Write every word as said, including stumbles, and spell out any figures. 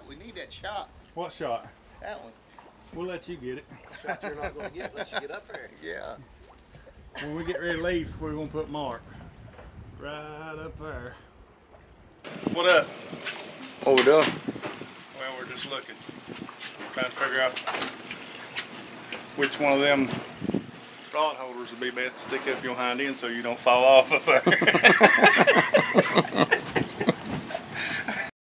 shot. We need that shot. What shot? That one. We'll let you get it. Shot you're not going to get unless you get up there. Yeah. When we get ready to leave, we're going to put Mark right up there. What up? What we doing? Well, we're just looking. Trying to figure out which one of them rod holders would be best to stick up your hind end so you don't fall off up there.